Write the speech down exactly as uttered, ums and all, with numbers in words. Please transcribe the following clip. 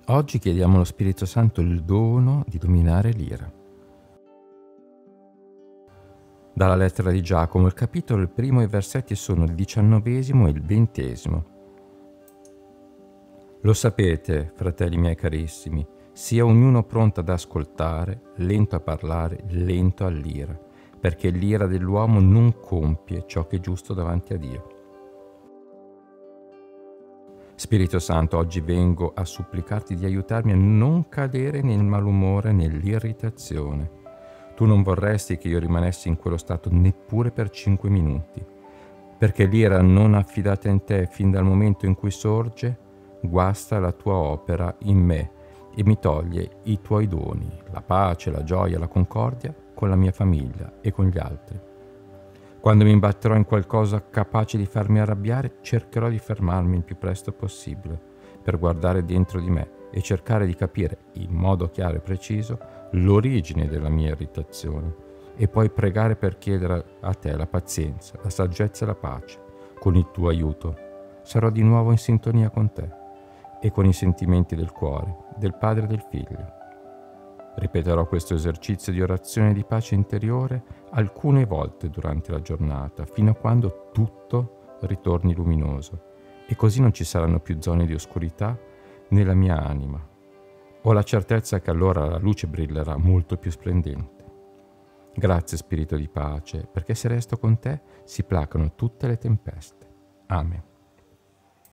Oggi chiediamo allo Spirito Santo il dono di dominare l'ira. Dalla lettera di Giacomo, il capitolo, il primo e i versetti sono il diciannovesimo e il ventesimo. Lo sapete, fratelli miei carissimi, sia ognuno pronto ad ascoltare, lento a parlare, lento all'ira, perché l'ira dell'uomo non compie ciò che è giusto davanti a Dio. Spirito Santo, oggi vengo a supplicarti di aiutarmi a non cadere nel malumore, nell'irritazione. Tu non vorresti che io rimanessi in quello stato neppure per cinque minuti, perché l'ira non affidata in te fin dal momento in cui sorge, guasta la tua opera in me e mi toglie i tuoi doni, la pace, la gioia, la concordia con la mia famiglia e con gli altri. Quando mi imbatterò in qualcosa capace di farmi arrabbiare, cercherò di fermarmi il più presto possibile per guardare dentro di me e cercare di capire in modo chiaro e preciso l'origine della mia irritazione e poi pregare per chiedere a te la pazienza, la saggezza e la pace. Con il tuo aiuto sarò di nuovo in sintonia con te e con i sentimenti del cuore, del Padre e del Figlio. Ripeterò questo esercizio di orazione e di pace interiore alcune volte durante la giornata, fino a quando tutto ritorni luminoso, e così non ci saranno più zone di oscurità nella mia anima. Ho la certezza che allora la luce brillerà molto più splendente. Grazie, Spirito di pace, perché se resto con te si placano tutte le tempeste. Amen.